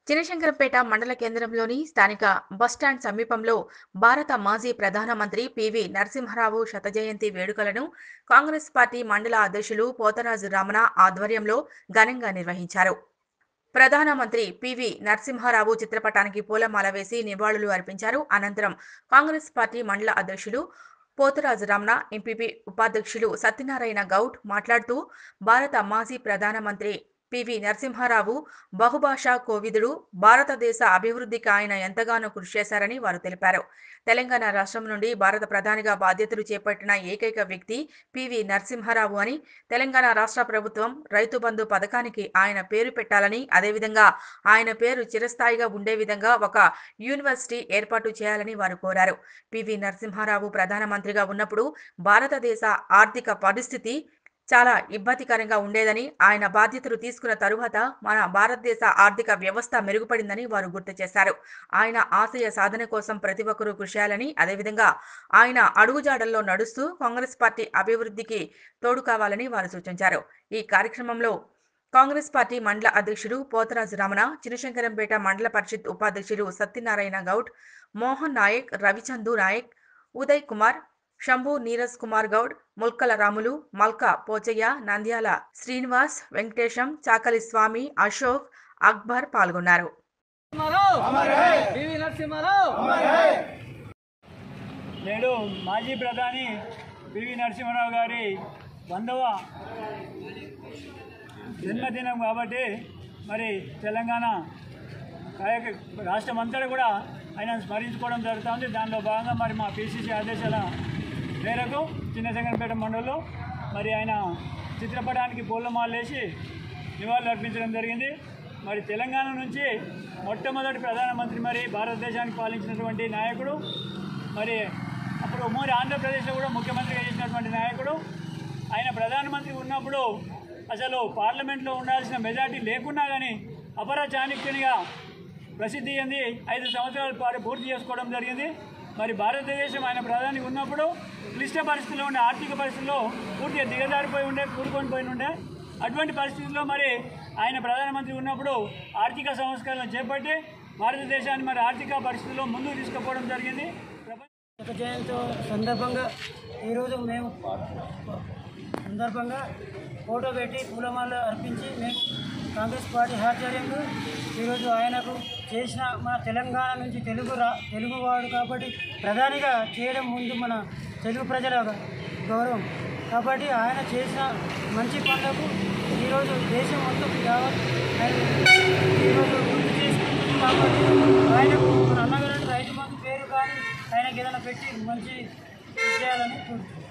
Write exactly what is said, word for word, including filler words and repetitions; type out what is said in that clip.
చినశంకరంపేట మండల కేంద్రంలోని స్థానిక బస్టాండ్ సమీపంలో భారత మాజీ ప్రధానమంత్రి పివి నరసింహారావు శత జయంతి వేడుకలను కాంగ్రెస్ పార్టీ మండల అధ్యక్షులు పోతరాజు రమణ ఆధ్వర్యంలో ఘనంగా నిర్వహించారు. ప్రధానమంత్రి పివి నరసింహారావు చిత్రపటానికి పూలమాల వేసి నివాళులు అర్పించారు. అనంతరం కాంగ్రెస్ పార్టీ మండల అధ్యక్షులు పోతరాజు రమణ, ఎంపీపీ ఉపాధ్యక్షులు సత్యనారాయణ గౌడ్ మాట్లాడుతూ భారత మాజీ ప్రధానమంత్రి పివి నరసింహారావు బహుభాషా కోవిదుడు, భారతదేశ అభివృద్ధికి ఆయన ఎంతగానో కృషి చేశారని వారు తెలిపారు. తెలంగాణ రాష్ట్రం నుండి భారత ప్రధానిగా బాధ్యతలు చేపట్టిన ఏకైక వ్యక్తి పివి నరసింహారావు అని, తెలంగాణ రాష్ట్ర ప్రభుత్వం రైతు బంధు పథకానికి ఆయన పేరు పెట్టాలని, అదేవిధంగా ఆయన పేరు చిరస్థాయిగా ఉండే విధంగా ఒక యూనివర్సిటీ ఏర్పాటు చేయాలని వారు కోరారు. పివి నరసింహారావు ప్రధానమంత్రిగా ఉన్నప్పుడు భారతదేశ ఆర్థిక పరిస్థితి చాలా ఇబ్బందికరంగా ఉండేదని, ఆయన బాధ్యతలు తీసుకున్న తరువాత మన భారతదేశ ఆర్థిక వ్యవస్థ మెరుగుపడిందని వారు గుర్తు చేశారు. ఆయన ఆశయ సాధన కోసం ప్రతి ఒక్కరూ కృషి చేయాలని, అదేవిధంగా ఆయన అడుగుజాడల్లో నడుస్తూ కాంగ్రెస్ పార్టీ అభివృద్ధికి తోడు కావాలని వారు సూచించారు. ఈ కార్యక్రమంలో కాంగ్రెస్ పార్టీ మండల అధ్యక్షుడు పోతరాజు రమణ, చినశంకరంపేట మండల పరిషత్ ఉపాధ్యక్షులు సత్యనారాయణ గౌడ్, మోహన్ నాయక్, రవిచందు నాయక్, ఉదయ్ కుమార్, శంభు నీరజ్ కుమార్ గౌడ్, ముల్కల రాములు, మల్క పోచయ్య, నంద్యాల శ్రీనివాస్, వెంకటేశం, చాకలి స్వామి, అశోక్, అక్బర్ పాల్గొన్నారు. నేడు మాజీ ప్రధాని పివి నరసింహారావు గారి వందవ జన్మదినం కాబట్టి మరి తెలంగాణ రాష్ట్రం అంతటా కూడా ఆయన స్మరించుకోవడం జరుగుతుంది. దానిలో భాగంగా మరి మా పిసిసి ఆదేశాల మేరకు చినశంకరంపేట మండలంలో మరి ఆయన చిత్రపటానికి పూలమాల వేసి నివాళులు అర్పించడం జరిగింది. మరి తెలంగాణ నుంచి మొట్టమొదటి ప్రధానమంత్రి, మరి భారతదేశానికి పాలించినటువంటి నాయకుడు, మరి అప్పుడు ఉమ్మడి ఆంధ్రప్రదేశ్లో కూడా ముఖ్యమంత్రిగా చేసినటువంటి నాయకుడు. ఆయన ప్రధానమంత్రి ఉన్నప్పుడు అసలు పార్లమెంట్లో ఉండాల్సిన మెజార్టీ లేకున్నా కానీ అపర చాణక్యునిగా ప్రసిద్ధి చెంది ఐదు సంవత్సరాల పాటు పూర్తి చేసుకోవడం జరిగింది. మరి భారతదేశం ఆయన ప్రధాని ఉన్నప్పుడు క్లిష్ట పరిస్థితుల్లో ఉండే, ఆర్థిక పరిస్థితుల్లో పూర్తిగా దిగజారిపోయి ఉండే, కూడుకొని పోయి ఉండే. అటువంటి పరిస్థితుల్లో మరి ఆయన ప్రధానమంత్రి ఉన్నప్పుడు ఆర్థిక సంస్కరణలు చేపట్టి భారతదేశాన్ని మరి ఆర్థిక పరిస్థితుల్లో ముందుకు తీసుకుపోవడం జరిగింది. శత జయంతి సందర్భంగా ఈరోజు మేము సందర్భంగా ఫోటో పెట్టి పూలమాల అర్పించి మేము కాంగ్రెస్ పార్టీ ఆధ్వర్యంలో ఈరోజు ఆయనకు చేసిన, మన తెలంగాణ నుంచి తెలుగు రా తెలుగువాడు కాబట్టి ప్రధానిగా చేయడం ముందు మన తెలుగు ప్రజల గౌరవం కాబట్టి ఆయన చేసిన మంచి పనులకు ఈరోజు దేశం మొత్తం యావత్ ఈరోజు గుర్తు చేసుకుంటుంది. కాబట్టి ఆయనకు మన అన్నగారి రైతు బంధు పేరు కానీ ఆయనకి ఏదైనా పెట్టి మంచి చేయాలని కోరుతున్నాను.